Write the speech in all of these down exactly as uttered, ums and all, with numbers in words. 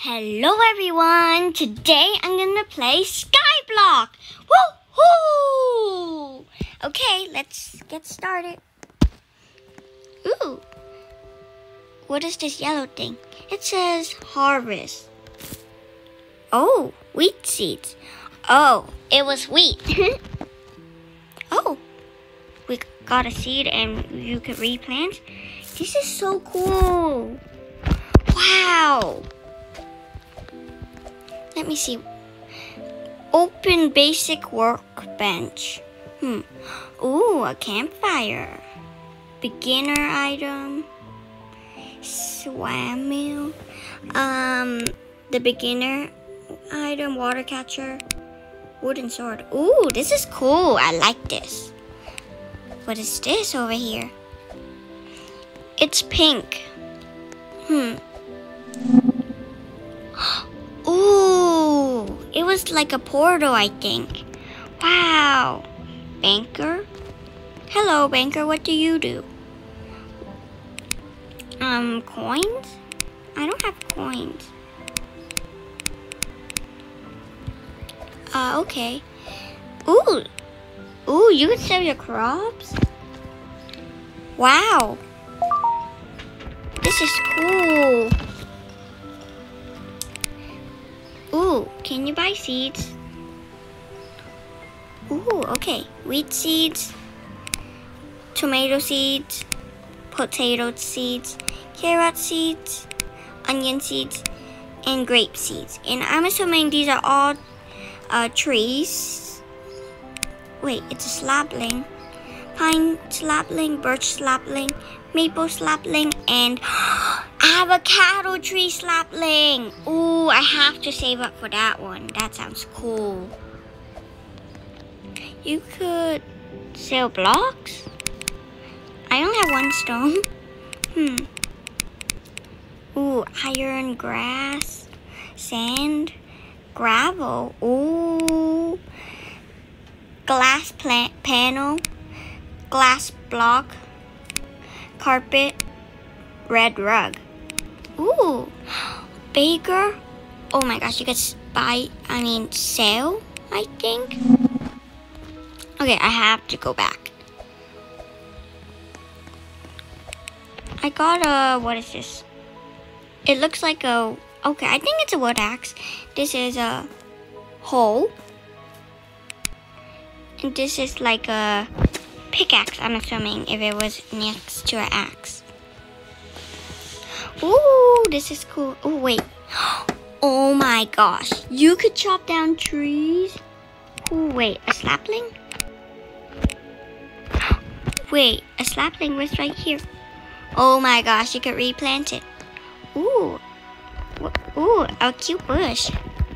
Hello everyone! Today I'm gonna play Skyblock! Woohoo! Okay, let's get started. Ooh! What is this yellow thing? It says harvest. Oh, wheat seeds. Oh, it was wheat. Oh, we got a seed and you can replant. This is so cool. Wow. Let me see. Open basic workbench. Hmm. Ooh, a campfire. Beginner item. Swam meal. Um, the beginner item, water catcher. Wooden sword. Ooh, this is cool. I like this. What is this over here? It's pink. Hmm. Ooh, it was like a portal, I think. Wow. Banker? Hello, banker. What do you do? Um, coins? I don't have coins. Uh, okay. Ooh. Ooh, you can sell your crops? Wow. This is cool. Ooh, can you buy seeds? Ooh, okay. Wheat seeds, tomato seeds, potato seeds, carrot seeds, onion seeds, and grape seeds. And I'm assuming these are all uh, trees. Wait, it's a sapling. Pine sapling, birch sapling, maple sapling, and avocado tree sapling. Ooh, I have to save up for that one. That sounds cool. You could sell blocks. I only have one stone. Hmm. Ooh, iron, grass, sand, gravel. Ooh. Glass plant panel, glass block, carpet, red rug. Ooh, baker. Oh my gosh, you could buy, I mean, sell, I think. Okay, I have to go back. I got a, what is this? It looks like a, okay, I think it's a wood axe. This is a hoe. And this is like a pickaxe, I'm assuming, if it was next to an axe. Ooh, this is cool. Oh, wait. Oh my gosh. You could chop down trees. Ooh, wait, a sapling? Wait, a sapling was right here. Oh my gosh, you could replant it. Ooh. Ooh, a cute bush.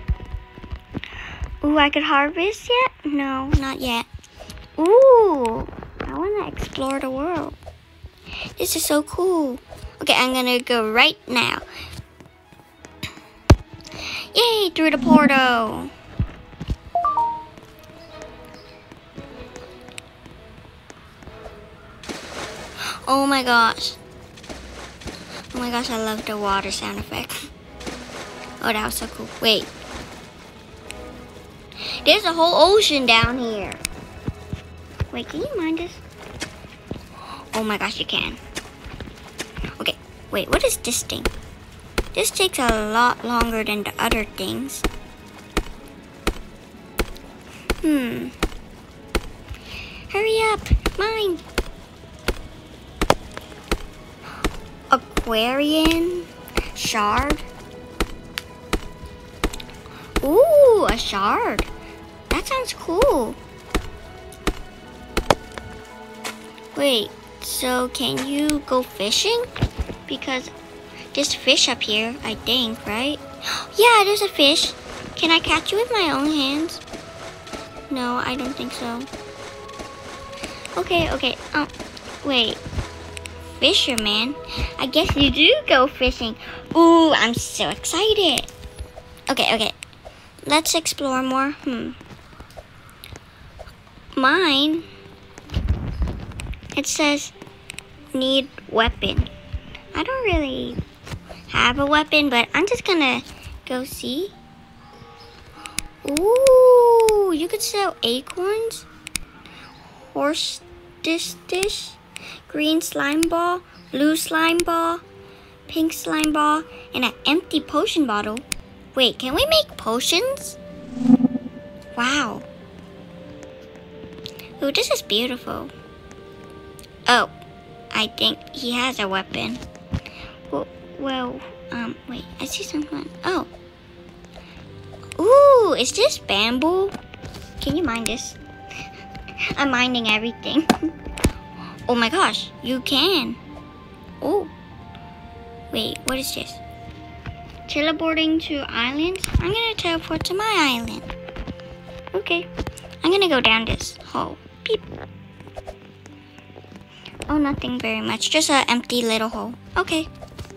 Ooh, I could harvest yet? No, not yet. Ooh, I want to explore the world. This is so cool. Okay, I'm gonna go right now. Yay, through the portal. Oh my gosh. Oh my gosh, I love the water sound effect. Oh, that was so cool. Wait. There's a whole ocean down here. Wait, can you mind this? Oh my gosh, you can. Okay, wait, what is this thing? This takes a lot longer than the other things. Hmm. Hurry up, mine. Aquarium shard. Ooh, a shard. That sounds cool. Wait, so can you go fishing? Because there's fish up here, I think, right? Yeah, there's a fish. Can I catch you with my own hands? No, I don't think so. Okay, okay. Oh, wait. Fisherman? I guess you do go fishing. Ooh, I'm so excited. Okay, okay. Let's explore more. Hmm. Mine, it says need weapon. I don't really have a weapon, but I'm just gonna go see. Ooh, you could sell acorns, horse dish dish, green slime ball, blue slime ball, pink slime ball, and an empty potion bottle. Wait, can we make potions? Wow. Ooh, this is beautiful. Oh, I think he has a weapon. Well, well um, wait, I see someone. Oh. Ooh, is this bamboo? Can you mine this? I'm mining everything. Oh my gosh, you can. Oh. Wait, what is this? Teleporting to islands? I'm gonna teleport to my island. Okay. I'm gonna go down this hole. Beep. Oh, nothing very much. Just an empty little hole. Okay.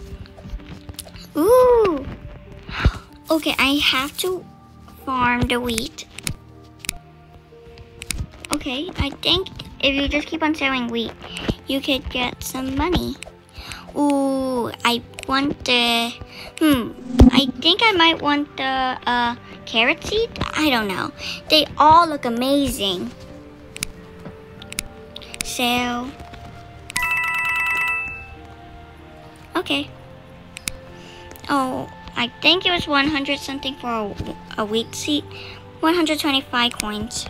Ooh. Okay, I have to farm the wheat. Okay, I think if you just keep on selling wheat, you could get some money. Ooh, I want the, hmm, I think I might want the uh, carrot seed. I don't know. They all look amazing. Sell. Okay. Oh, I think it was one hundred something for a, a wheat seed. one hundred twenty-five coins.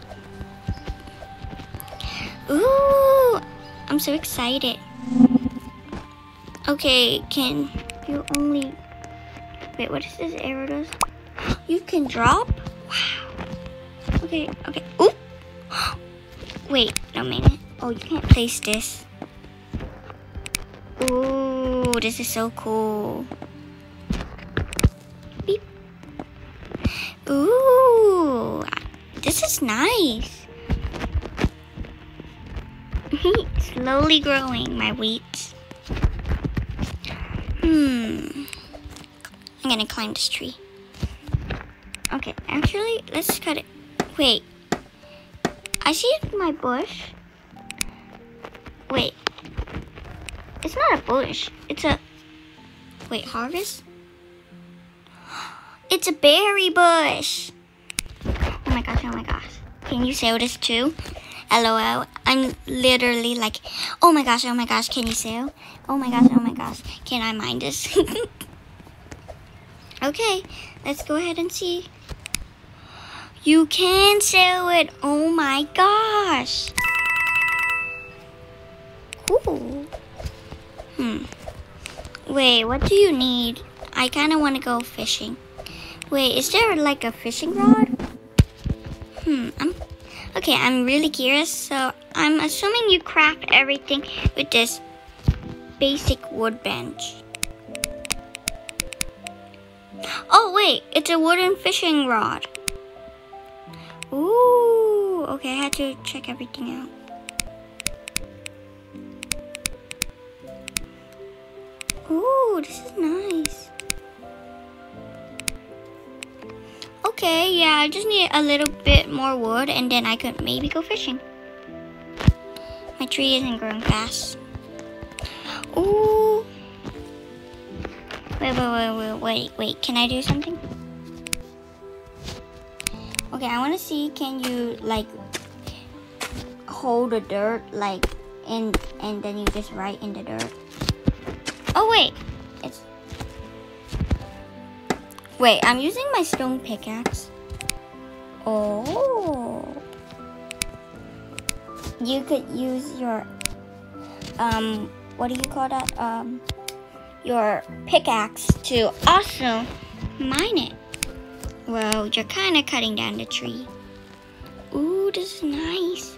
Ooh, I'm so excited. Okay, can you only... Wait, what is this arrow does? You can drop? Wow. Okay, okay. Ooh! Wait, no minute. Oh, you can't place this. Ooh, this is so cool. Beep. Ooh, this is nice. Slowly growing my wheat. Hmm. I'm gonna climb this tree. Okay, actually, let's cut it. Wait. I see my bush. Wait. It's not a bush. It's a... Wait, harvest? It's a berry bush. Oh my gosh, oh my gosh. Can you sell this too? LOL. I'm literally like, oh my gosh, oh my gosh, can you sell? Oh my gosh, oh my gosh. Can I mine this? Okay, let's go ahead and see. You can sell it. Oh my gosh. Cool. Hmm. Wait, what do you need? I kind of want to go fishing. Wait, is there like a fishing rod? Hmm. I'm okay. I'm really curious. So I'm assuming you craft everything with this basic wood bench. Oh wait, it's a wooden fishing rod. Ooh. Okay, I had to check everything out. Ooh, this is nice. Okay, yeah, I just need a little bit more wood and then I could maybe go fishing. My tree isn't growing fast. Ooh. Wait, wait, wait, wait, wait, wait. Can I do something? Okay, I want to see, can you, like, hold the dirt, like, and, and then you just write in the dirt. Oh, wait. It's... Wait, I'm using my stone pickaxe. Oh. You could use your, um, what do you call that? Um, your pickaxe to also mine it. Well, you're kind of cutting down the tree. Ooh, this is nice.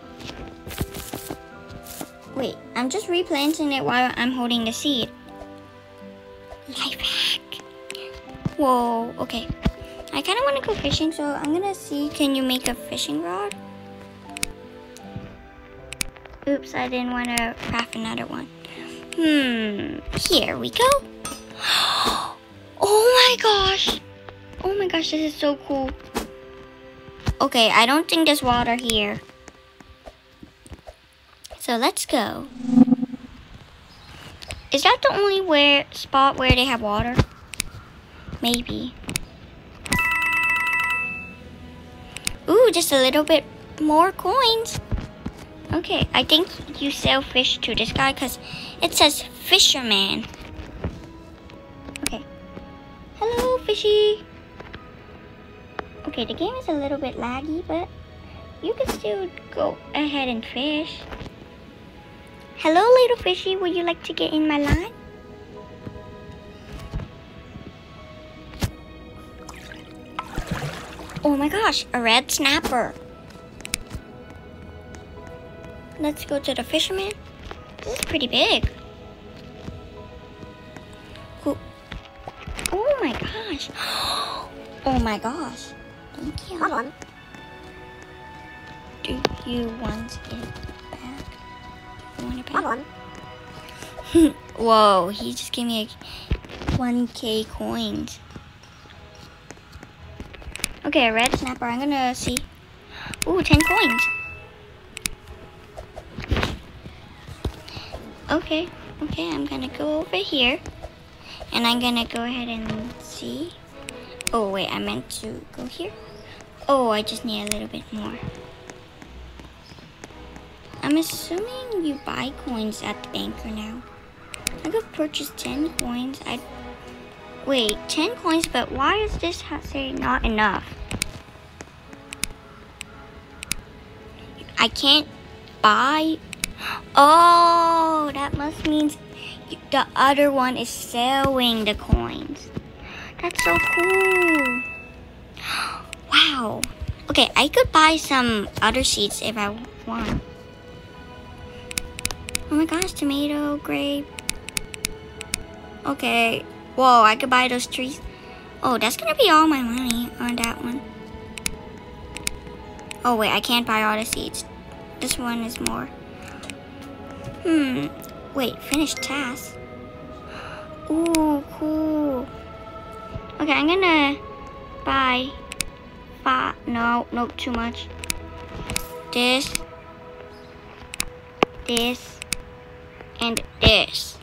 Wait, I'm just replanting it while I'm holding the seed. Life hack. Whoa, okay. I kind of want to go fishing, so I'm going to see, can you make a fishing rod? Oops, I didn't want to craft another one. Hmm, here we go. Oh my gosh. Oh my gosh, this is so cool. Okay, I don't think there's water here. So let's go. Is that the only where spot where they have water? Maybe. Ooh, just a little bit more coins. Okay, I think you sell fish to this guy because it says fisherman. Okay. Hello, fishy. Okay, the game is a little bit laggy, but you can still go ahead and fish. Hello, little fishy. Would you like to get in my line? Oh my gosh, a red snapper. Let's go to the fisherman. This is pretty big. Oh, oh my gosh. Oh my gosh. Thank you. Come on. Do you want it back? You want it back? Come on. Whoa, he just gave me a one K coins. Okay, a red snapper. I'm gonna see. Ooh, ten coins. Okay, okay, I'm gonna go over here. And I'm gonna go ahead and see. Oh, wait, I meant to go here. Oh, I just need a little bit more. I'm assuming you buy coins at the banker now. I could purchase ten coins. I Wait, ten coins, but why is this say not enough? I can't buy. Oh, that must mean the other one is selling the coins. That's so cool. Wow. Okay, I could buy some other seeds if I want. Oh my gosh, tomato, grape. Okay. Whoa, I could buy those trees. Oh, that's gonna be all my money on that one. Oh wait, I can't buy all the seeds. This one is more. Hmm. Wait, finish task. Ooh, cool. Okay, I'm gonna buy five. No, nope, too much. This, this, and this.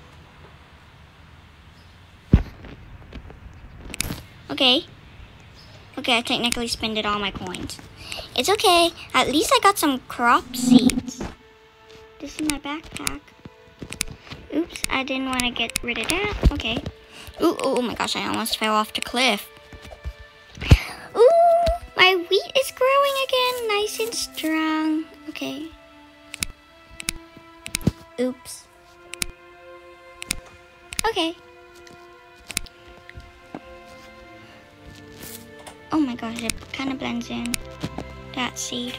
Okay. Okay, I technically spent all my coins. It's okay. At least I got some crop seeds. This is my backpack. Oops, I didn't want to get rid of that. Okay. Ooh, oh my gosh, I almost fell off the cliff. Ooh, my wheat is growing again, nice and strong. Okay. Oops. Okay. Oh my gosh, it kind of blends in. That seed.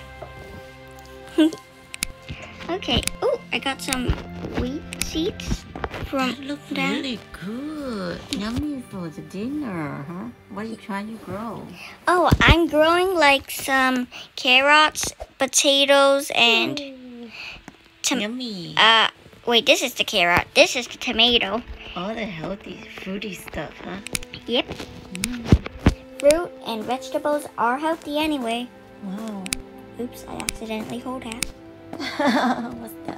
Okay. Oh, I got some wheat seeds from That looks that. really good. Yummy for the dinner, huh? What are you trying to grow? Oh, I'm growing like some carrots, potatoes, and tom- Yummy. uh. Wait, this is the carrot. This is the tomato. All the healthy, fruity stuff, huh? Yep. Mm. Fruit and vegetables are healthy anyway. Wow. Oops, I accidentally hold that. What's that?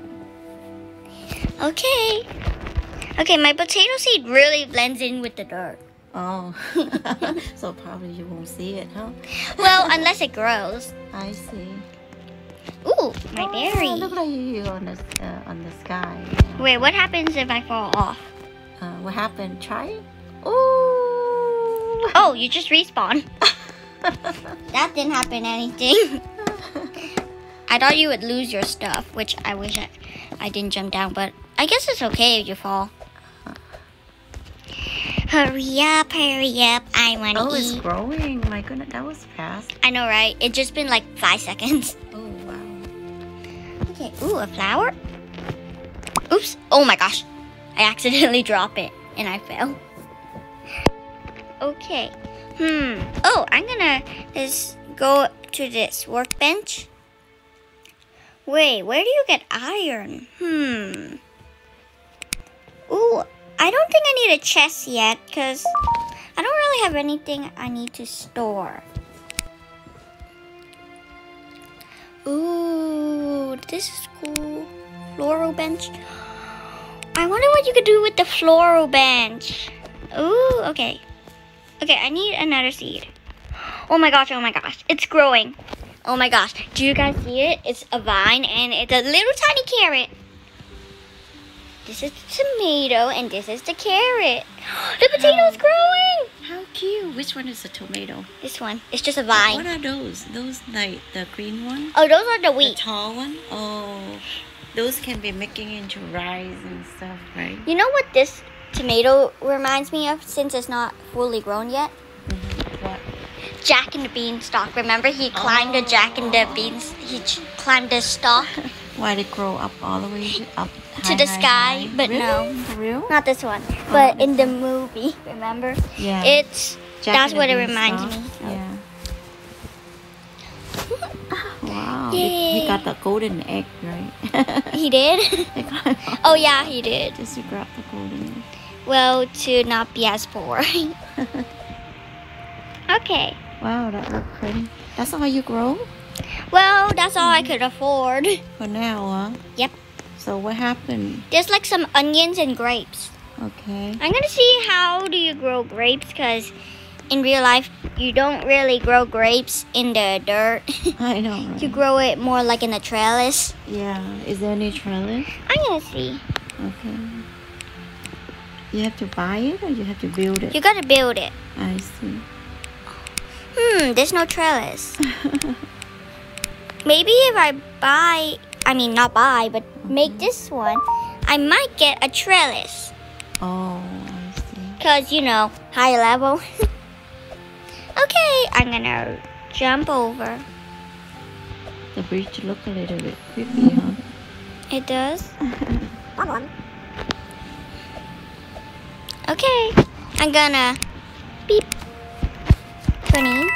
Okay. Okay, my potato seed really blends in with the dirt. Oh. So probably you won't see it, huh? Well, unless it grows. I see. Ooh, my Oh, berry. look like you on the uh, on the sky. Wait, what happens if I fall off? Uh, what happened? Try it. Ooh. Oh, you just respawn. That didn't happen anything. I thought you would lose your stuff, which I wish I, I didn't jump down, but I guess it's okay if you fall. Hurry up, hurry up, I want to Oh, it's eat. growing. My goodness, that was fast. I know, right? It just been like five seconds. Oh, wow. Okay, ooh, a flower? Oops, oh my gosh. I accidentally dropped it and I fell. Okay, hmm. Oh, I'm gonna just go to this workbench. Wait, where do you get iron? Hmm. Ooh, I don't think I need a chest yet because I don't really have anything I need to store. Ooh, this is cool. Floral bench. I wonder what you could do with the floral bench. Ooh, okay. Okay, I need another seed. Oh my gosh, oh my gosh. It's growing. Oh my gosh. Do you guys see it? It's a vine and it's a little tiny carrot. This is the tomato and this is the carrot. The potato's growing. How cute. Which one is the tomato? This one. It's just a What vine. are those? Those like the green one? Oh, those are the The wheat. tall one? Oh. Those can be making into rice and stuff, right? You know what this tomato reminds me of since it's not fully grown yet? Mm-hmm. What? Jack and the Beanstalk. Remember he climbed the Jack and the Beans. He ch- climbed the stalk. Why they grow up all the way to- up To high, the high, sky, high? but really? no. For real? Not this one, but in the movie. Remember? Yeah. It's Jack that's and what the it reminds me. Beanstalk? of. Yeah. Wow. He, he Yay. got the golden egg, right? He did. They got- Oh yeah, he did. Just to grab the golden egg. Well, to not be as poor. Okay. Wow, that looks pretty. That's how you grow? Well, that's all I could afford. For now, huh? Yep. So what happened? There's like some onions and grapes. Okay. I'm gonna see how do you grow grapes because in real life you don't really grow grapes in the dirt. I know, right? You grow it more like in a trellis. Yeah. Is there any trellis? I'm gonna see. Okay. You have to buy it or you have to build it? You gotta build it. I see. Hmm, there's no trellis. Maybe if I buy, I mean not buy, but make this one, I might get a trellis. Oh, I see. Cause you know, high level. Okay, I'm gonna jump over. The bridge look a little bit creepy, huh? It does. Okay, I'm gonna beep. twenty.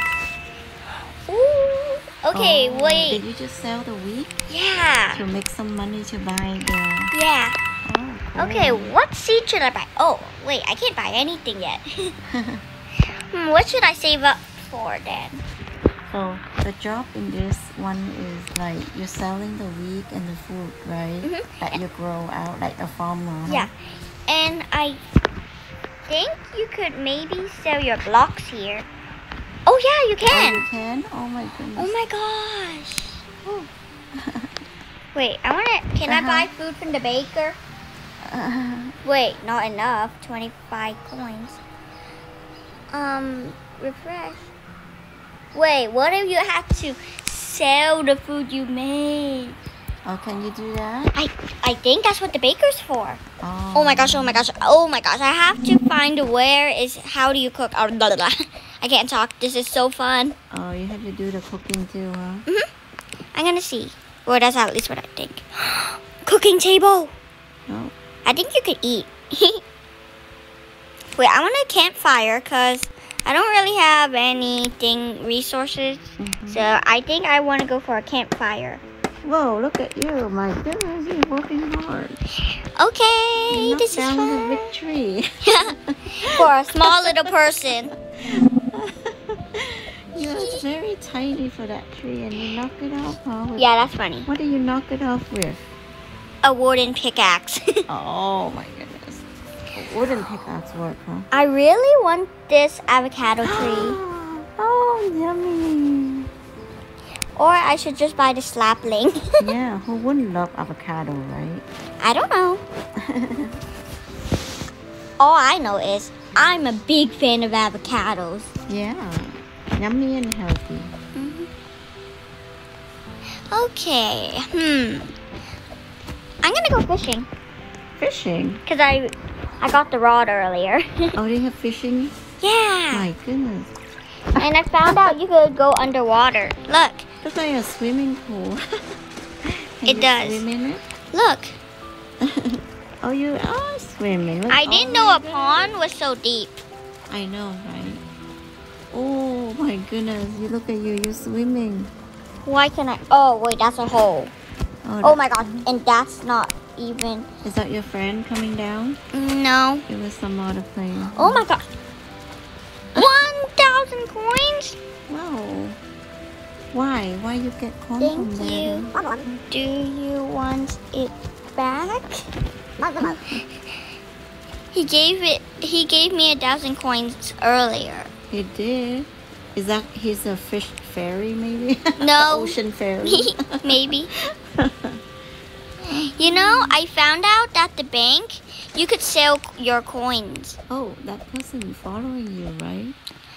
Ooh. Okay, Oh, wait. Did you just sell the wheat Yeah. to make some money to buy the? Yeah. Oh, cool. Okay, what seed should I buy? Oh, wait, I can't buy anything yet. Hmm, what should I save up for then? So the job in this one is like you're selling the wheat and the food, right? Mhm. That you grow out like a farmer. huh? Yeah. And I think you could maybe sell your blocks here. Oh, yeah, you Oh, can. you can? Oh my goodness. Oh my gosh. Wait, I want to. Can I Uh-huh. buy food from the baker? Wait, not enough. twenty-five coins. Um, refresh. Wait, what if you have to sell the food you made? Oh, can you do that? I I think that's what the baker's for. Oh, Oh my gosh, oh my gosh, oh my gosh. I have to find where is how do you cook. Oh, blah, blah, blah. I can't talk. This is so fun. Oh, you have to do the cooking too, huh? I'm gonna see. Well, that's at least what I think. Cooking table. Oh. I think you could eat. Wait, I want a campfire because I don't really have anything resources. Mhm. So I think I want to go for a campfire. Whoa, look at you. My goodness, you're working hard. Okay, You this is knocked down the fun. big tree. For a small little person. You're very tiny for that tree and you knock it off, huh? With- Yeah, that's funny. What do you knock it off with? A wooden pickaxe. Oh my goodness. A wooden pickaxe work, huh? I really want this avocado tree. Oh, yummy. Or I should just buy the slapling. Yeah, who wouldn't love avocado, right? I don't know. All I know is I'm a big fan of avocados. Yeah, yummy and healthy. Okay, hmm. I'm gonna go fishing Fishing? because I I got the rod earlier. Oh, they have fishing? Yeah, My goodness. and I found out you could go underwater. Look, Looks like a swimming pool. Can It you does. swim in it? look. Oh, you are swimming. Look, I oh didn't my know a goodness. pond was so deep. I know, right? Oh my goodness, you look at you, you're swimming. Why can I? Oh wait, that's a hole. Oh, Oh that- my god, and that's not even. Is that your friend coming down? No. It was some other player. Oh my god. One thousand coins. Wow. Why? Why you get coin from Thank there? you. Do you want it back? He gave it. He gave me a thousand coins earlier. He did. Is that he's a fish fairy maybe? No. Ocean fairy. Maybe. You know, I found out that the bank you could sell your coins. Oh, that person following you, right?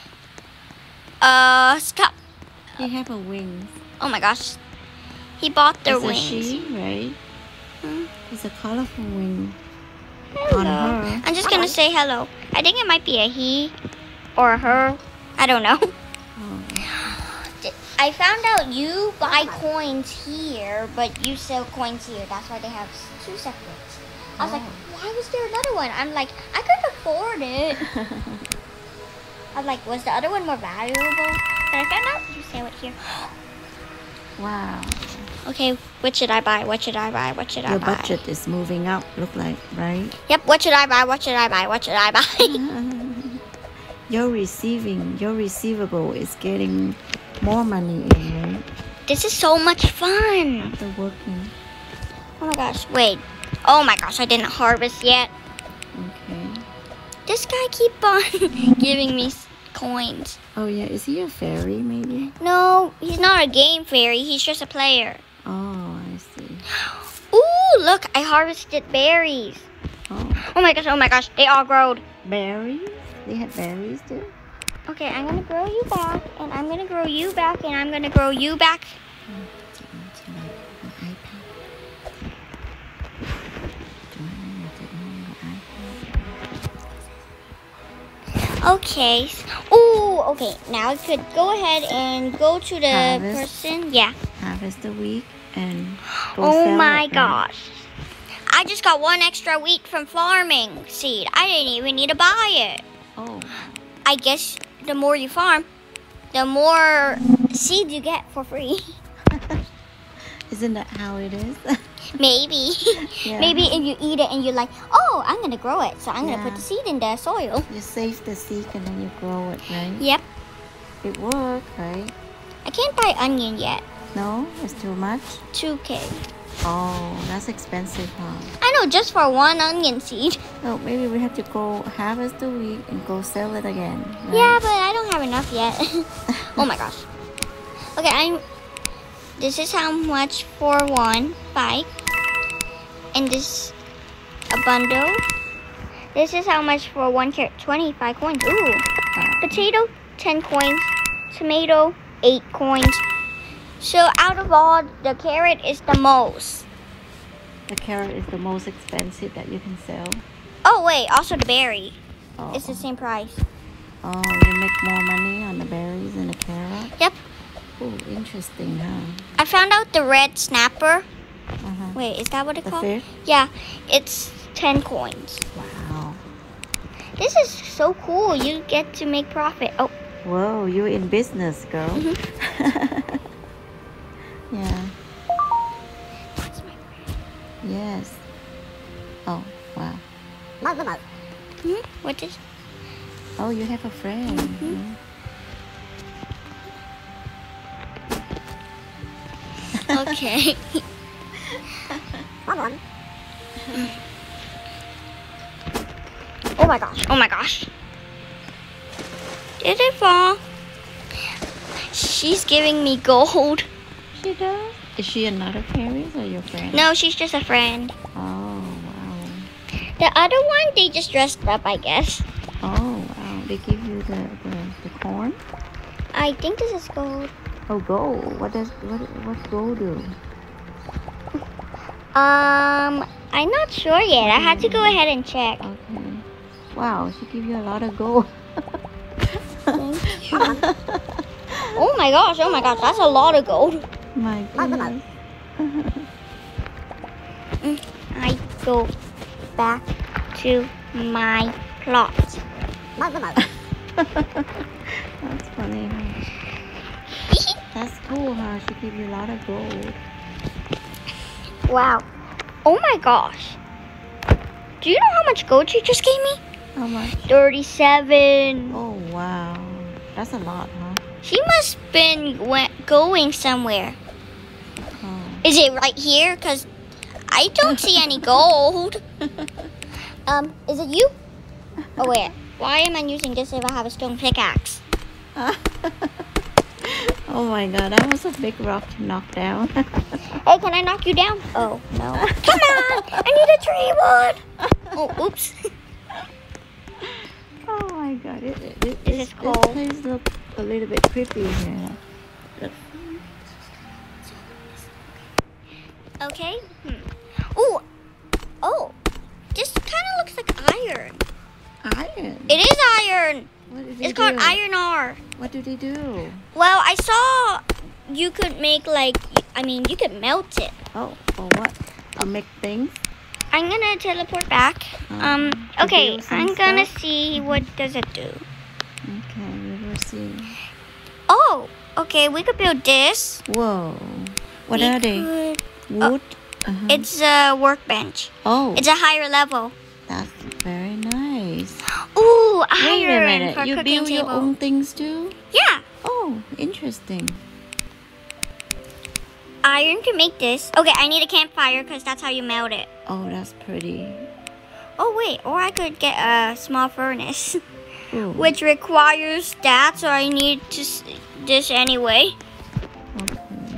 Uh, Scott. He have a wings. Oh my gosh. He bought their It's wings. a she, right? Hmm? It's a colorful wing Hello. on her. I'm just gonna say hello. I think it might be a he or a her. I don't know. Oh. I found out you buy coins here, but you sell coins here. That's why they have two separates. I was like, why was there another one? I'm like, I couldn't afford it. I was like, was the other one more valuable? But I found out you sell it here. Wow. Okay, what should I buy? What should I buy? What should I Your buy? budget is moving up, look like, right? Yep, what should I buy? What should I buy? What should I buy? Your receiving, your receivable is getting more money in, right? This is so much fun. After working. Oh my gosh, wait. Oh my gosh, I didn't harvest yet. Okay. This guy keep on giving me s- coins. Oh yeah, is he a fairy maybe? No, he's not a game fairy. He's just a player. Oh, I see. Ooh, look, I harvested berries. Oh, Oh my gosh, oh my gosh, they all growed. berries? They have berries too? Okay, I'm gonna grow you back, and I'm gonna grow you back, and I'm gonna grow you back. Okay. Ooh, okay. Now I could go ahead and go to the Harvest. person. Yeah. Harvest the wheat and go Oh sell my it, right? gosh. I just got one extra wheat from farming seed. I didn't even need to buy it. Oh, I guess the more you farm, the more seeds you get for free. isn't that how it is? Maybe. Yeah. Maybe if you eat it and you're like, oh, I'm going to grow it. So I'm going to Yeah. put the seed in the soil. You save the seed and then you grow it, right? Yep. It worked, right? I can't buy onion yet. No, it's too much. two K. Oh, that's expensive, huh? I know, just for one onion seed. Oh, maybe we have to go harvest the wheat and go sell it again. Right? Yeah, but I don't have enough yet. Oh my gosh. Okay, I'm. This is how much for one bike. And this a bundle. This is how much for one carrot. twenty-five coins. Ooh. Wow. Potato, ten coins. Tomato, eight coins. So out of all, the carrot is the most. The carrot is the most expensive that you can sell. Oh wait, also the berry. Oh, It's the same price. oh you make more money on the berries than the carrot? Yep. Oh, interesting, huh? I found out the red snapper. Uh-huh. Wait, is that what it's The called? fish? Yeah, it's ten coins. Wow. This is so cool. You get to make profit. Oh, Whoa, you're in business, girl. Mm-hmm. Yeah. that's my Yes. Oh, wow. hmm? What is? Oh, you have a friend. Mm-hmm. huh? Okay. Oh my gosh. Oh my gosh. Did it fall? She's giving me gold. She does? Is she another fairy or your friend? No, she's just a friend. Oh, wow. The other one, they just dressed up, I guess. Oh, wow. They give you the, the, the corn? I think this is gold. Oh, gold. What does what what gold do? Um, I'm not sure yet. I had to go ahead and check. Okay. Wow, she give you a lot of gold. Thank you. Oh my gosh, oh my gosh, that's a lot of gold. My goodness. I go back to my plot. That's funny. Huh? That's cool, huh? She give you a lot of gold. Wow. Oh my gosh. Do you know how much gold she just gave me? How much? thirty-seven. Oh, wow. That's a lot, huh? She must been went, going somewhere. Oh. Is it right here? Because I don't see any gold. Um, is it you? Oh wait, why am I using this if I have a stone pickaxe? Oh my god, that was a big rock to knock down. Hey, can I knock you down? Oh, no. Come on! I need a tree wood! Oh, oops. Oh my god, it, it, it, This is cold. This place looks a little bit creepy here. Okay. Hmm. Ooh. Oh. This kind of looks like iron. Iron? It is iron. What did they It's called do? iron ore. What do they do? Well, I saw you could make like, I mean, you could melt it. Oh, for what? Uh, make things? I'm gonna teleport back. Um, Um, to okay, build some I'm gonna stuff? see what does it do. Okay, we will see. Oh, okay, we could build this. Whoa. What We are they? could- Wood? Uh-huh. It's a workbench. Oh, It's a higher level. that's very nice. Ooh, Wait a iron minute. for You cooking build your table. own things too? Yeah, Oh, interesting. iron to make this. Okay, I need a campfire because that's how you melt it. Oh, that's pretty. Oh wait, or I could get a small furnace, Ooh. which requires that, so I need to s- this anyway. Okay.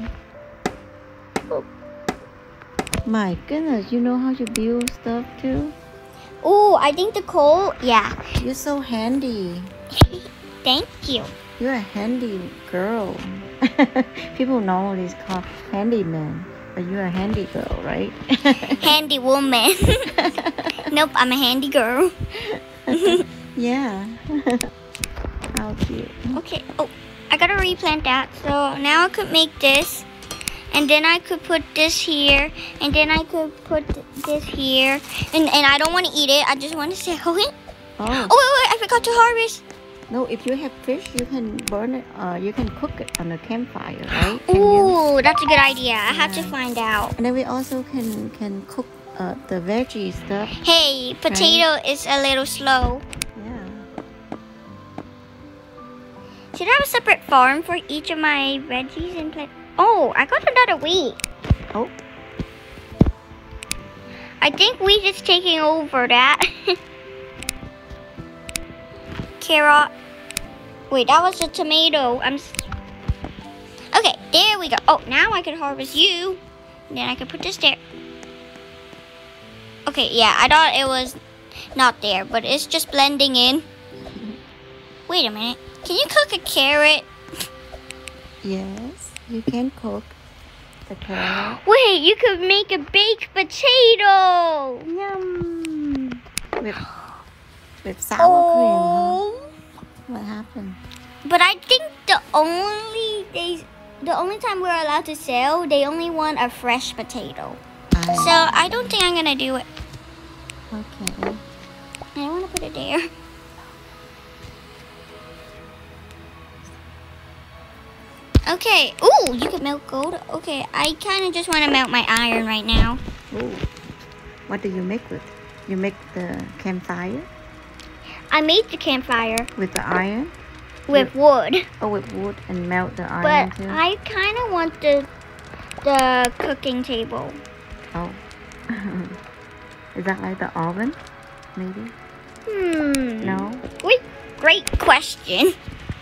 My goodness, you know how to build stuff too? Ooh, I think the coal. Yeah, You're so handy. thank you. You're a handy girl. People normally call handyman, but you're a handy girl, right? Handy woman. Nope, I'm a handy girl. Yeah. How cute. Okay. Oh, I gotta replant that. So now I could make this, and then I could put this here, and then I could put this here, and and I don't want to eat it. I just want to sell it. Oh. Oh wait, wait! I forgot to harvest. No, if you have fish, you can burn it. Uh, you can cook it on a campfire, right? And, you, Ooh, that's a good idea. I have to Yeah. find out. and then we also can can cook uh, the veggie stuff. Hey, potato is a little slow. Yeah. Should I have a separate farm for each of my veggies and plant? Oh, I got another wheat. Oh. I think wheat is taking over that. Carrot. Wait, that was a tomato. I'm. s- Okay, there we go. Oh, now I can harvest you. And then I can put this there. Okay, yeah, I thought it was not there, but it's just blending in. Wait a minute. Can you cook a carrot? Yes, you can cook the carrot. Wait, you could make a baked potato. Yum. With with sour cream. Oh. Huh? What happened? But I think the only they, the only time we're allowed to sell, they only want a fresh potato. So I don't think I'm gonna do it. Okay. I don't want to put it there. Okay. Ooh, you could melt gold. Okay, I kind of just want to melt my iron right now. Ooh. What do you make with? You make the campfire I made the campfire with the iron? with wood, Oh, with wood and melt the iron but too? I kind of want the the cooking table. Oh. Is that like the oven? Maybe? Hmm. No? Wait, great question.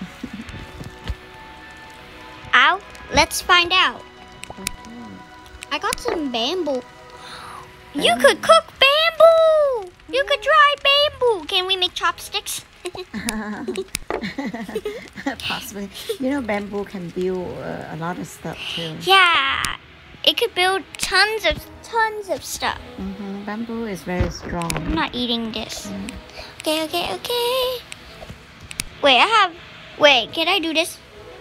Ow, let's find out. Okay. I got some bamboo. You could cook bamboo. You could dry bamboo. Can we make chopsticks? Possibly. You know, bamboo can build uh, a lot of stuff too. Yeah, it could build tons of tons of stuff. Mm-hmm. Bamboo is very I'm strong. not eating this. Mm. Okay, okay, okay. Wait, I have. Wait, can I do this?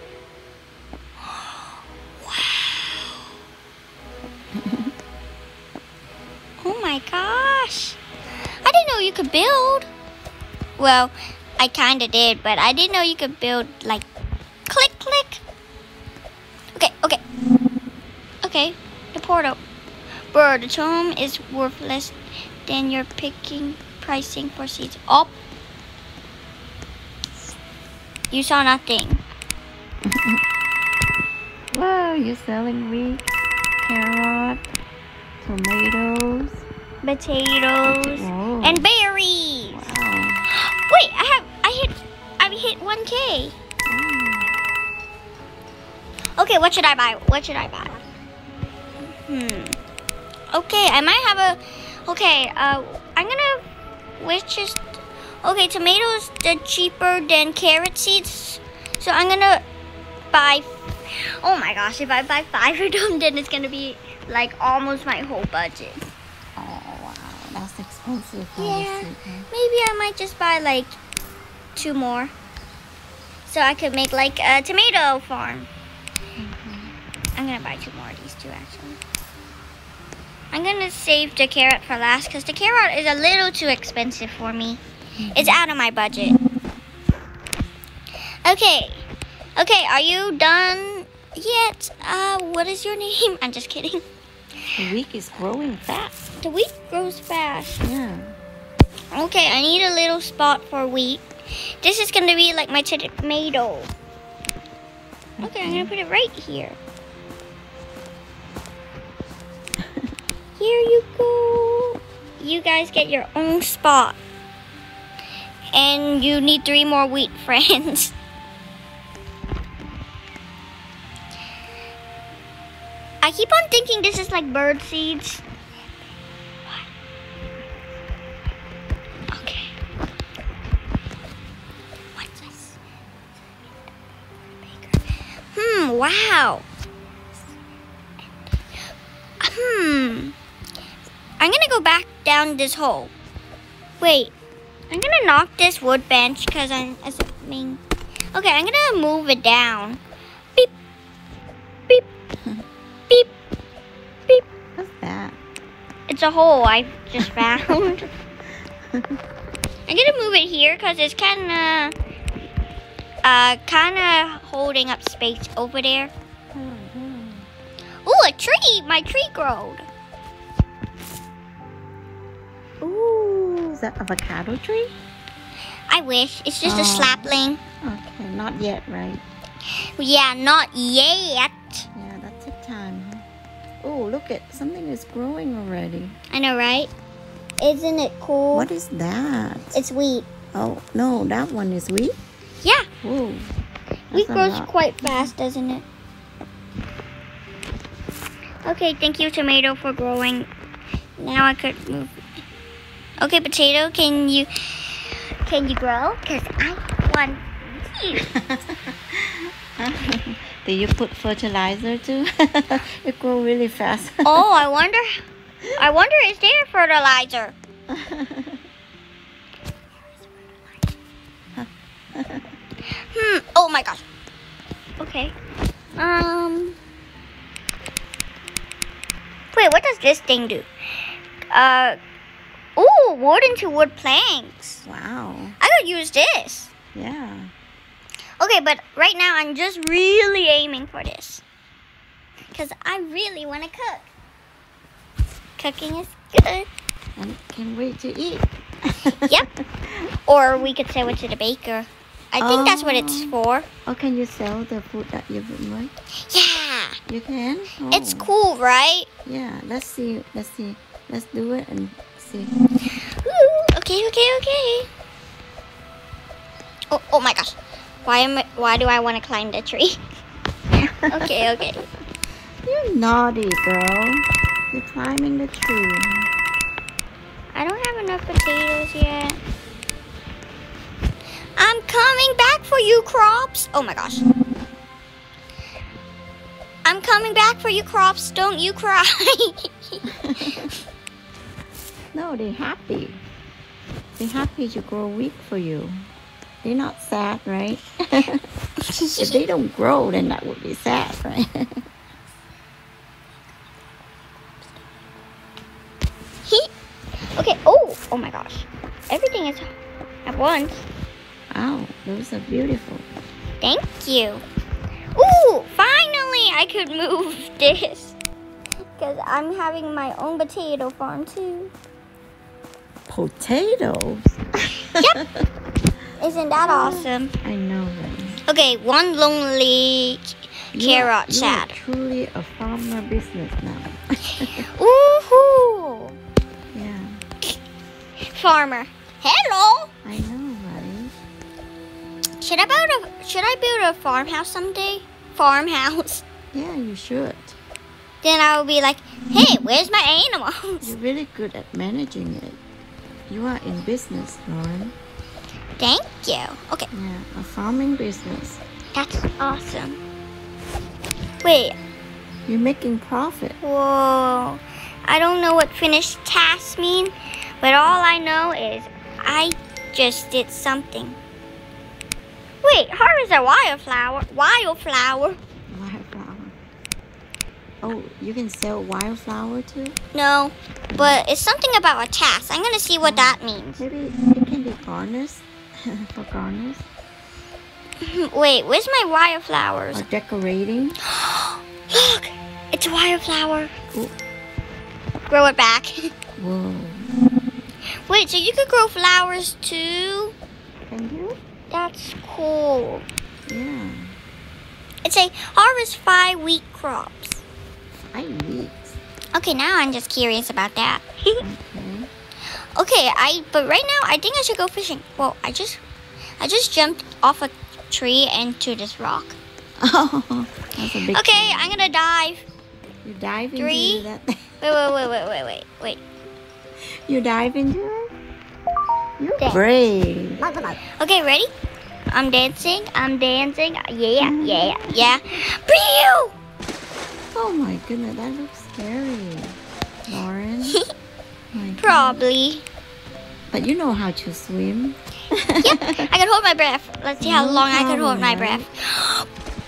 Oh my gosh. I didn't know you could build. Well, I kind of did, but I didn't know you could build like click, click. Okay, okay. Okay, the portal. Bro, the tomb is worthless. Then you're picking pricing for seeds. Oh. You saw nothing. Wow, you're selling wheat, carrot, tomatoes. Potatoes Whoa. and berries. Wow. wait, I have, I hit, I hit one K. Okay, what should I buy? What should I buy? Hmm. Okay, I might have a, okay, uh, I'm gonna, which is, okay, tomatoes are cheaper than carrot seeds. So I'm gonna buy, oh my gosh, if I buy five of them, then it's gonna be like almost my whole budget. Oh, wow. That's expensive. Yeah, seed, huh? maybe I might just buy like two more. So I could make like a tomato farm. Mm-hmm. I'm gonna buy two more of these two actually. I'm gonna save the carrot for last because the carrot is a little too expensive for me. Mm-hmm. It's out of my budget. Okay. Okay, are you done yet? Uh, what is your name? I'm just kidding. The wheat is growing fast. The wheat grows fast. Yeah. Okay, I need a little spot for wheat. This is gonna be like my tomato. Okay, okay. I'm gonna put it right here. Here you go. You guys get your own spot. And you need three more wheat friends. I keep on thinking this is like bird seeds. What? Okay. What's this? Hmm, wow. Hmm. I'm gonna go back down this hole. Wait. I'm gonna knock this wood bench because I'm assuming. Okay, I'm gonna move it down. Beep. Beep. Beep. Beep. What's that? It's a hole I just found. I'm gonna move it here because it's kind of, uh, kind of holding up space over there. Mm-hmm. Ooh, a tree! My tree growed. Ooh, is that avocado tree? I wish. It's just oh. a sapling. Okay, not yet, right? Yeah, not yet. Yeah, that's the time. Huh? Oh, look at something is growing already. I know, right? Isn't it cool? What is that? It's wheat. Oh, no, that one is wheat? Yeah. Whoa. Wheat grows quite fast, doesn't it? Okay, thank you, tomato, for growing. Now I could move. Okay, potato, can you can you grow? Because I want you. Do you put fertilizer too? It grows really fast. Oh, I wonder. I wonder, is there fertilizer? Hmm. Oh my gosh. Okay. Um. Wait, what does this thing do? Uh. Ooh, wood into wood planks. Wow. I could use this. Yeah. Okay, but right now I'm just really aiming for this. Because I really want to cook. Cooking is good. And can't wait to eat. Yep. Or we could sell it to the baker. I think oh. that's what it's for. Oh, can you sell the food that you've made? Yeah. You can? Oh. It's cool, right? Yeah, let's see. Let's see. Let's do it and see. Ooh, okay, okay, okay. Oh, oh my gosh. Why am I, why do I want to climb the tree? Okay, okay. You're naughty, girl. You're climbing the tree. I don't have enough potatoes yet. I'm coming back for you, crops. Oh my gosh. I'm coming back for you, crops. Don't you cry. No, they're happy. They're happy to grow wheat for you. They're not sad, right? If they don't grow, then that would be sad, right? Okay, oh, oh my gosh. Everything is at once. Wow, those are beautiful. Thank you. Ooh, finally I could move this. Because I'm having my own potato farm too. Potatoes? Yep. Isn't that awesome? I know, right? Okay, one lonely carrot you sad. You are truly a farmer business now. Woohoo! Yeah. Farmer. Hello. I know, right? should I build a should I build a farmhouse someday? Farmhouse. Yeah, you should. Then I will be like, hey, where's my animals? You're really good at managing it. You are in business, Lauren. Thank you. Okay, Yeah, a farming business. that's awesome. Wait, You're making profit. whoa. I don't know what finished tasks mean, but all I know is I just did something. Wait, harvest a wildflower. Wildflower. Wildflower. Oh, you can sell wildflower too? No, but it's something about a task. I'm gonna see what that means. Maybe it can be garnished for garnish Wait, where's my wildflowers? or decorating. Look, it's a wildflower. Ooh. Grow it back. Whoa. Wait, so you could grow flowers too? Can you? That's cool. Yeah. It's a harvest five wheat crops. I eat. Okay, now I'm just curious about that. Okay. Okay, I but right now I think I should go fishing. Well, I just I just jumped off a tree into this rock. Oh, that's a big Okay, one. I'm gonna dive. You dive into Three. that. Wait, wait, wait, wait, wait, wait, wait. You dive into it? You're There. brave. Okay, ready? I'm dancing. I'm dancing. Yeah, yeah, yeah. Pew! Oh my goodness, that looks scary, Lauren. My God. Probably. But you know how to swim. Yep, I can hold my breath. Let's see how No long I can hold problem, my right? breath.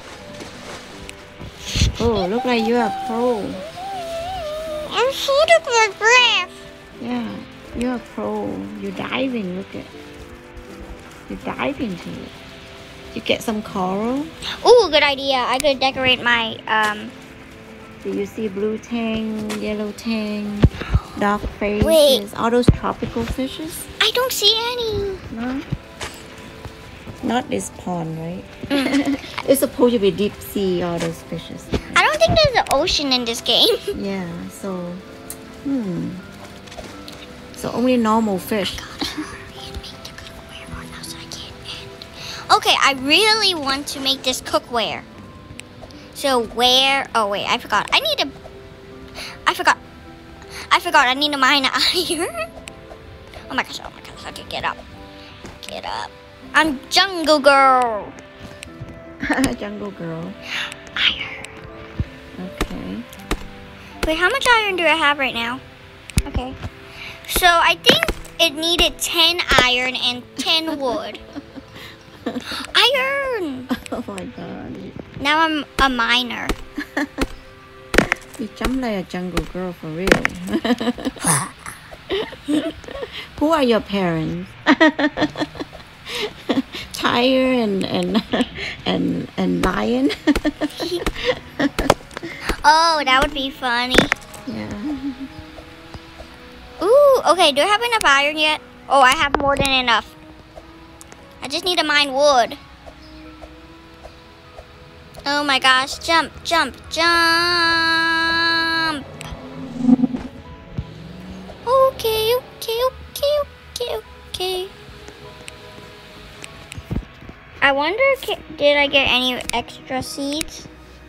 Oh, look like you're a pro. I'm holding my breath. Yeah, you're a pro. You're diving. Look at. You dive into it. You get some coral. Ooh, good idea. I could decorate my um. Do you see blue tang, yellow tang, dark faces? Wait. All those tropical fishes? I don't see any. No. Not this pond, right? It's supposed to be deep sea, all those fishes. I don't think there's an ocean in this game. Yeah, so, hmm. So only normal fish. Okay, I really want to make this cookware. So where? Oh wait, I forgot. I need to. I forgot. I forgot. I need to mine iron. Oh my gosh! Oh my gosh! Okay, get up. Get up. I'm Jungle Girl. Jungle girl. Iron. Okay. Wait, how much iron do I have right now? Okay. So I think it needed ten iron and ten wood. Iron! Oh my god. Now I'm a miner. You jump like a jungle girl for real. Who are your parents? Tiger and and and and lion. Oh, that would be funny. Yeah. Ooh, okay, do I have enough iron yet? Oh, I have more than enough. I just need to mine wood. Oh my gosh, jump, jump, jump. Okay, okay, okay, okay, okay. I wonder, did I get any extra seeds?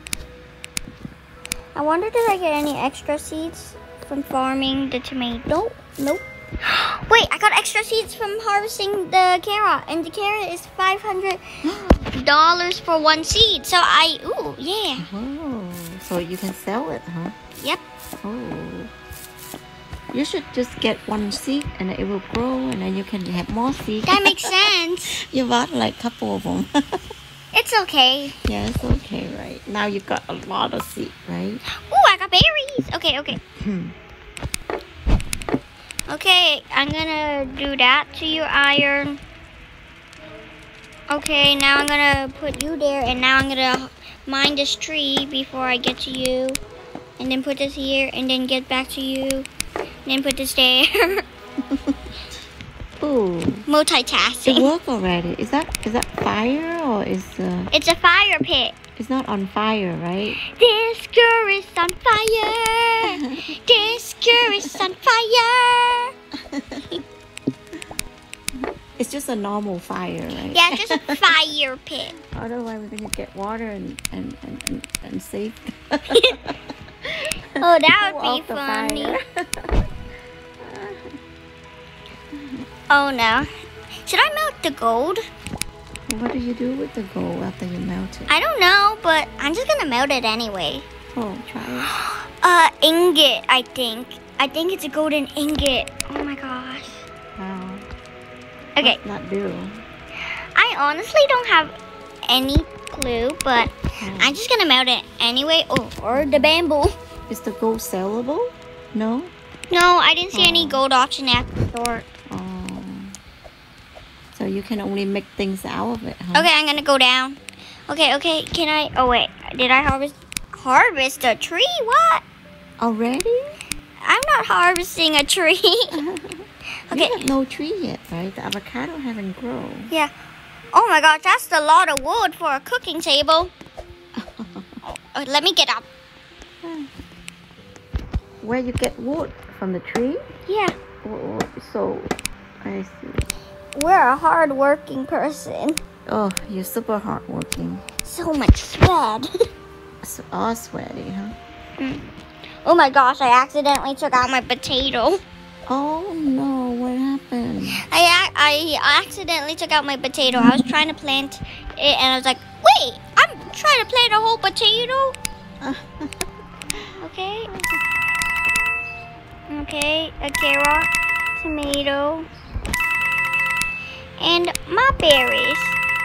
I wonder, did I get any extra seeds from farming the tomato? Nope. Wait, I got extra seeds from harvesting the carrot, and the carrot is five hundred dollars for one seed. So I, ooh, yeah. Oh, so you can sell it, huh? Yep. Oh. You should just get one seed and it will grow and then you can have more seeds. That makes sense. You bought like a couple of them. It's okay. Yeah, it's okay, right? Now you got a lot of seed, right? Ooh, I got berries. Okay, okay. Okay, I'm gonna do that to your iron. Okay, now I'm gonna put you there, and now I'm gonna mine this tree before I get to you. And then put this here, and then get back to you. And then put this there. Ooh. It Multitasking. worked already. Is that is that fire or is uh It's a fire pit. it's not on fire, right? This girl is on fire. This girl is on fire. It's just a normal fire, right? Yeah, just a fire pit. Otherwise, we're gonna get water and and and, and, and save. Oh, that Go would be off the funny. fire. Oh no. Should I melt the gold? What do you do with the gold after you melt it? I don't know, but I'm just gonna melt it anyway. Oh, try it. Uh, ingot, I think. I think it's a golden ingot. Oh my gosh. Wow. Okay, What's that do? I honestly don't have any clue, but Oh. I'm just gonna melt it anyway. Oh, or the bamboo. Is the gold sellable? No. No, I didn't see any Oh. gold option at the store. Oh. So you can only make things out of it, huh? Okay, I'm gonna go down. Okay, okay, can I? Oh wait, did I harvest? Harvest a tree? What? Already? I'm not harvesting a tree. Okay. You have no tree yet, right? The avocado haven't grown. Yeah. Oh my gosh, that's a lot of wood for a cooking table. Oh, let me get up. Where you get wood? From the tree? Yeah. Oh, so, I see. We're a hard-working person. Oh, you're super hardworking. So much sweat. So, all sweaty, huh? Oh my gosh, I accidentally took out my potato. Oh no, what happened? I, ac- I accidentally took out my potato. I was trying to plant it and I was like, wait, I'm trying to plant a whole potato? Okay. Okay, a carrot, tomato, and my berries.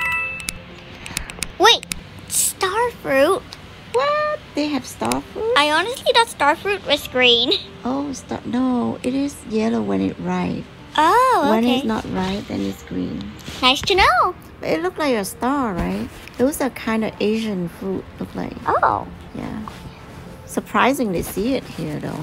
Wait, star fruit? What? They have star fruit? I honestly thought star fruit was green. Oh, star. No, it is yellow when it's ripe. Oh, When okay. it's not ripe, then it's green. Nice to know. But it looks like a star, right? Those are kind of Asian fruit, look like. Oh. Yeah. Surprisingly see it here, though.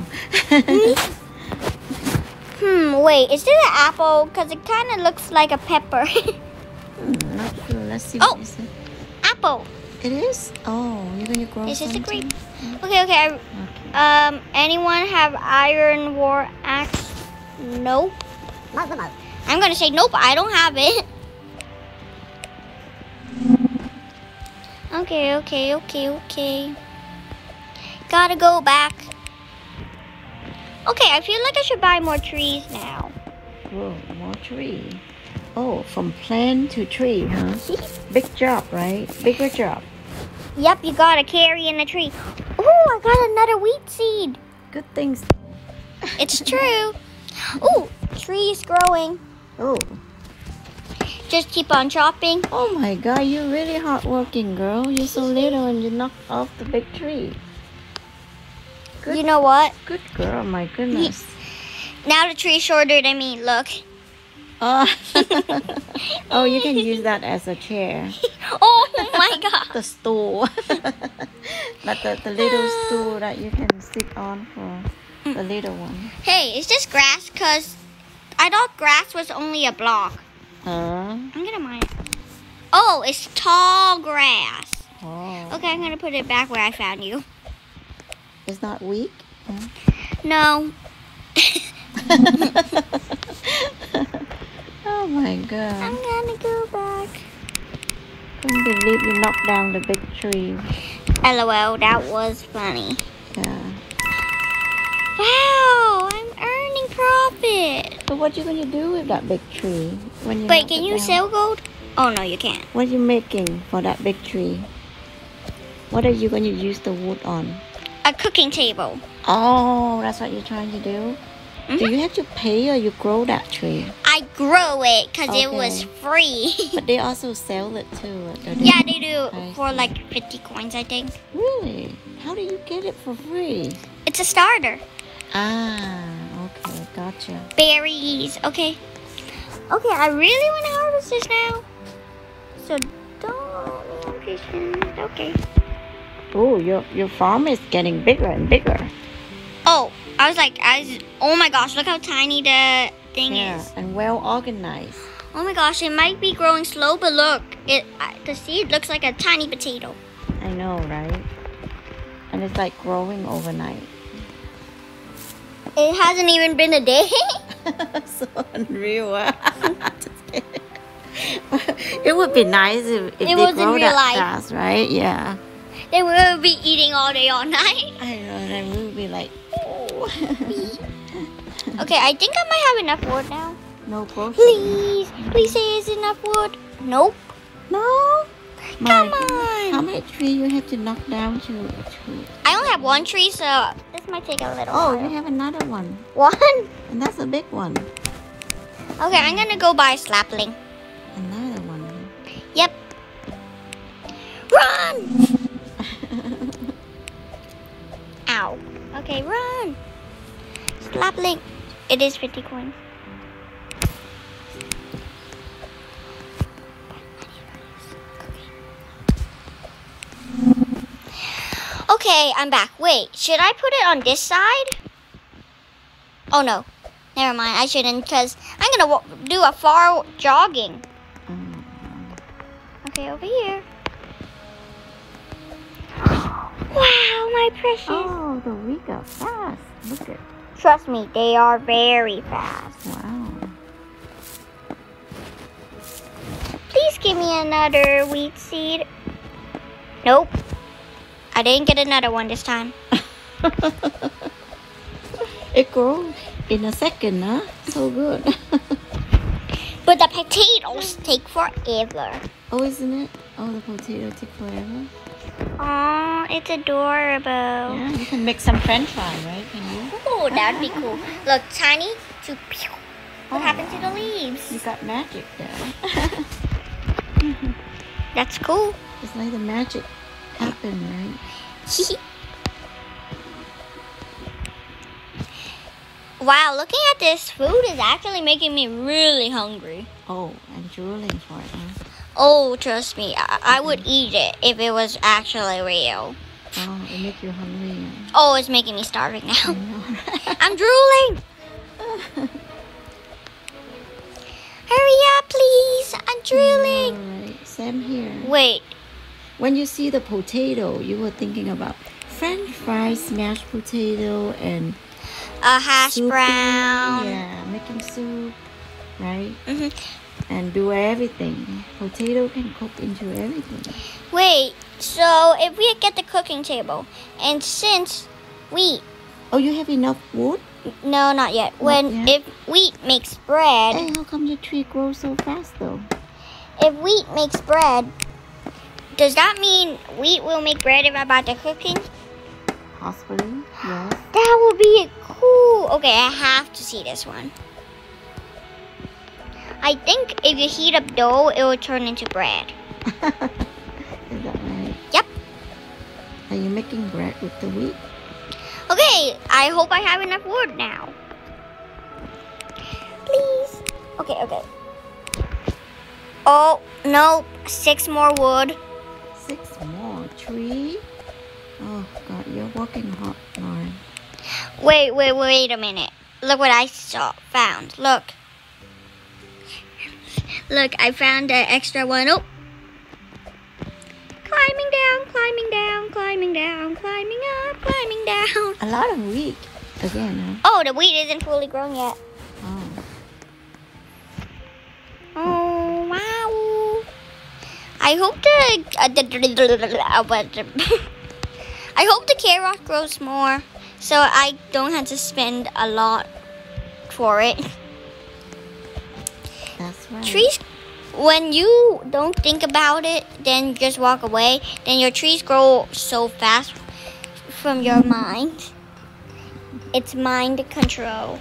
Hmm, wait, is this an apple? Because it kind of looks like a pepper. Hmm, not sure. Let's see Oh. what is it. Apple. It is? Oh, you're going to grow Is this a something? grape? Okay, okay. I, Okay. um, anyone have iron war axe? Nope. I'm gonna say nope. I don't have it. Okay, okay, okay, okay. Gotta go back. Okay, I feel like I should buy more trees now. Whoa, more tree. Oh, from plant to tree, huh? Big job, right? Bigger job. Yep, you gotta carry in a tree. Oh, I got another wheat seed. Good things. It's true. Ooh, trees growing. Oh. Just keep on chopping. Oh my God, you're really hardworking, girl. You're so little and you knocked off the big tree. Good. You know what? Good girl, my goodness. Now the tree's shorter than me. Look. Oh. Oh, you can use that as a chair. Oh my God. The stool. Like the, the little stool that you can sit on for the little one. Hey, is this grass? Cause I thought grass was only a block. Huh? I'm gonna mine it. Oh, it's tall grass. Oh. Okay, I'm gonna put it back where I found you. It's not weak? Huh? No. Oh my God. I'm gonna go back. Couldn't believe you knocked down the big tree. LOL, that was funny. Yeah. Wow, I'm earning profit. So what you gonna do with that big tree when you Wait, knock can it you down? sell gold? Oh no, you can't. What are you making for that big tree? What are you gonna use the wood on? A cooking table. Oh, that's what you're trying to do? Mhm. Do you have to pay or you grow that tree? I grow it because it was Okay. free. But they also sell it too. don't Yeah, they do I for see. like fifty coins, I think. Really? How do you get it for free? It's a starter. Ah, okay, gotcha. Berries. Okay. Okay, I really want to harvest this now. So don't be impatient. Okay. Oh, your your farm is getting bigger and bigger. Oh, I was like, I was, oh my gosh, look how tiny the thing Yeah, is. and well organized. Oh my gosh, it might be growing slow, but look, it uh, the seed looks like a tiny potato. I know, right? And it's like growing overnight. It hasn't even been a day. So unreal. Just kidding. It would be nice if, if It they was in grow real that life. fast, right? Yeah. They will be eating all day, all night. I know, then we would be like, oh. Okay, I think I might have enough wood now. No grocery. Please, please say it's enough wood. Nope. No. Come My goodness. on. How many tree you have to knock down to? to... I only have one tree, so this might take a little Oh, while. you have another one, One? and that's a big one. Okay, I'm gonna go buy a sapling. Another one. Yep. Run! Ow. Okay, run. Sapling. It is fifty coins. Okay, I'm back. Wait, should I put it on this side? Oh no, never mind. I shouldn't, because I'm gonna wa- do a far jogging. Mm. Okay, over here. Wow, my precious. Oh, the wheat got fast. Look at. Trust me, they are very fast. Wow. Please give me another wheat seed. Nope. I didn't get another one this time. It grows in a second, huh? So good. But the potatoes take forever. Oh, isn't it? Oh, the potato take forever. Aw, it's adorable. Yeah, you can make some French fry, right? Can you? Oh, that'd be cool. Look, tiny to pew. What Oh, happened to the wow. leaves? You got magic there. That's cool. It's like the magic happened, right? Wow, looking at this food is actually making me really hungry. Oh, and drooling for it, huh? Oh, trust me, I, I would eat it if it was actually real. Oh, it makes you hungry. Oh, it's making me starving I now. know. I'm drooling. Hurry up, please. I'm drooling. Alright, same here. Wait. When you see the potato, you were thinking about French fries, mashed potato, and A hash souping. brown. Yeah, making soup, right? hmm And do everything. Potato can cook into everything. Wait, so if we get the cooking table, and since wheat, Oh, you have enough wood? no, not yet. When yet? if wheat makes bread, Hey, how come the tree grows so fast though? if wheat makes bread, does that mean wheat will make bread if I buy the cooking? Possibly, yes. That would be cool. Okay, I have to see this one. I think if you heat up dough, it will turn into bread. Is that right? Yep. Are you making bread with the wheat? Okay, I hope I have enough wood now. Please. Okay, okay. Oh, no. Six more wood. Six more. Three? Oh, God, you're working hard, Lauren. Wait, wait, wait a minute. Look what I saw, found. Look. Look, I found an extra one. Oh. Climbing down, climbing down, climbing down, climbing up, climbing down. A lot of wheat again, huh? Oh, the wheat isn't fully grown yet. Oh. Oh, wow. I hope the, uh, the I hope the carrot grows more, so I don't have to spend a lot for it. That's right. Trees, when you don't think about it, then just walk away, then your trees grow so fast from your mind. It's mind control.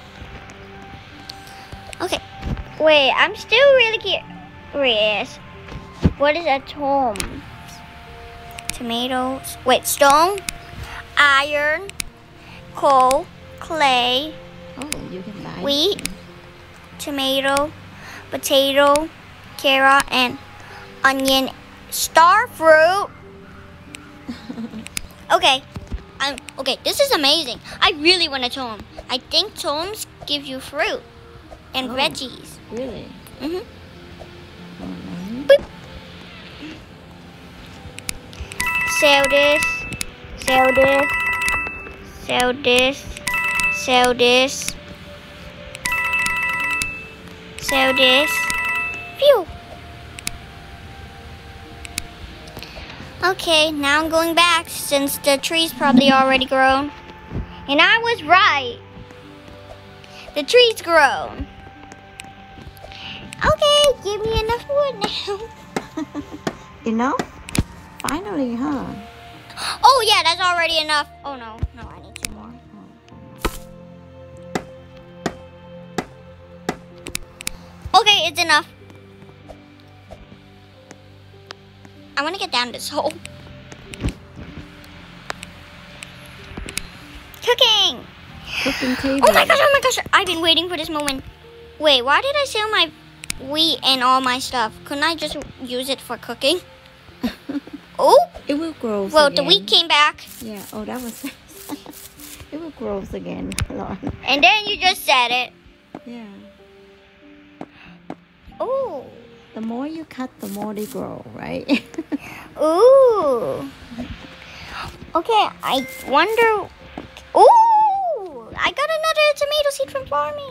Okay, wait, I'm still really curious. What is a tom? Tomatoes. Wait, stone, iron, coal, clay, Oh, you can buy wheat, tomato, potato, carrot, and onion, star fruit. Okay, I'm okay. This is amazing. I really want a tom. I think toms give you fruit and Oh. veggies. Really? Mhm. Alright. Boop. Sell this. Sell this. Sell this. Sell this. Sell this. Phew. Okay, now I'm going back since the tree's probably already grown. And I was right. The tree's grown. Okay, give me enough wood now. Enough? Finally, huh? Oh yeah, that's already enough. Oh no, no, I need two more. Okay, it's enough. I want to get down this hole. Cooking! Cooking table. Oh my gosh, oh my gosh. I've been waiting for this moment. Wait, why did I sell my wheat and all my stuff? Couldn't I just use it for cooking? Oh! It will grow Well, again. the wheat came back. Yeah, oh, that was... It will grow again. And then you just said it. Yeah. Oh. The more you cut, the more they grow, right? Ooh. Okay, I wonder... Ooh! I got another tomato seed from farming.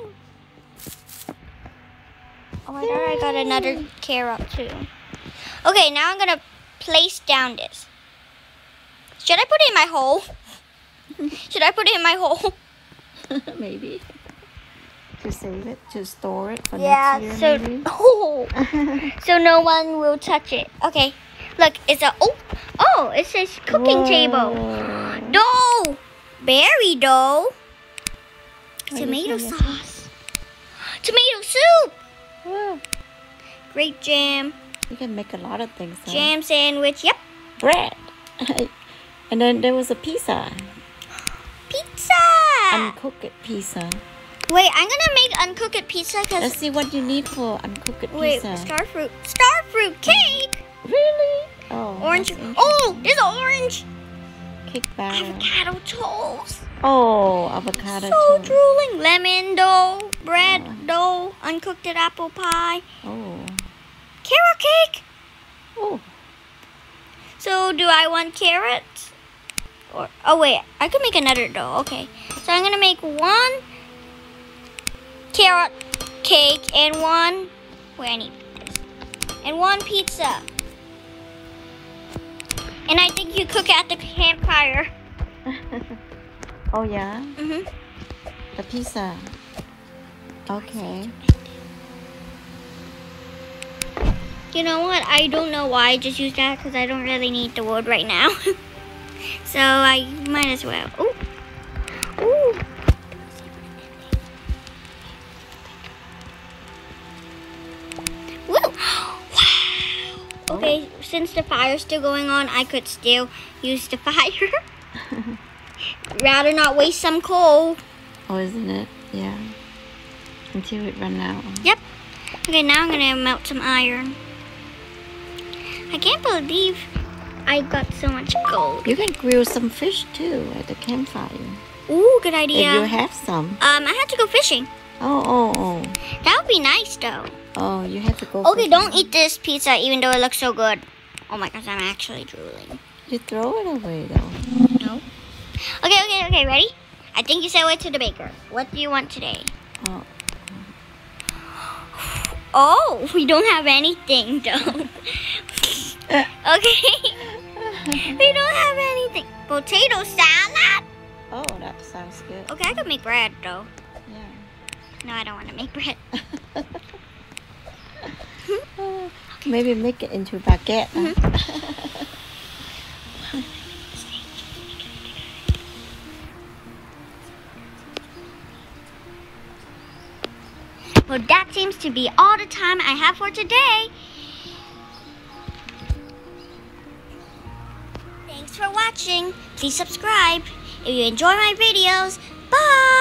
Oh, I thought I got another carrot too. Okay, now I'm gonna place down this. Should I put it in my hole? Should I put it in my hole? Maybe. To save it, to store it for Yeah, next year, so maybe? oh, so no one will touch it. Okay, look, it's a oh oh, it says cooking Whoa. table. Dough, berry dough, Wait, tomato this one, sauce, tomato soup, Whoa. grape jam, You can make a lot of things. Huh? jam sandwich. Yep, Bread. And then there was a pizza. pizza. Uncooked pizza. Wait, I'm gonna make uncooked pizza because Let's see what you need for uncooked wait, pizza. star fruit, star fruit cake, Really? Oh. orange. that's interesting. Oh, there's orange Cake batter. avocado toast. Oh, avocado So toast. drooling. Lemon dough, bread Oh. dough, uncooked apple pie, Oh. carrot cake. Oh. So do I want carrots? Or oh wait, I could make another dough. Okay, so I'm gonna make one carrot cake and one. Wait, I need this. And one pizza. And I think you cook at the campfire. Oh yeah. Mhm. The pizza. Okay. You know what? I don't know why I just used that because I don't really need the wood right now. So I might as well. Ooh. Ooh. Woo. Wow. Okay, since the fire's still going on, I could still use the fire. Rather not waste some coal. Oh, isn't it? Yeah. Until it run out. Yep. Okay, now I'm gonna melt some iron. I can't believe I got so much gold. You can grill some fish too at the campfire. Ooh, good If idea. you have some. Um, I had to go fishing. Oh, oh, oh. That would be nice, though. Oh, you have to go. Okay, fishing. don't eat this pizza, even though it looks so good. Oh my gosh, I'm actually drooling. You throw it away though. No. Okay, okay, okay. Ready? I think you sell it to the baker. What do you want today? Oh. Oh, we don't have anything, though. Okay. We don't have anything. Potato salad. Oh, that sounds good. Okay, I could make bread, though. Yeah. No, I don't want to make bread. Maybe make it into baguette. huh? Well, that seems to be all the time I have for today. Thanks for watching. Please subscribe if you enjoy my videos. Bye!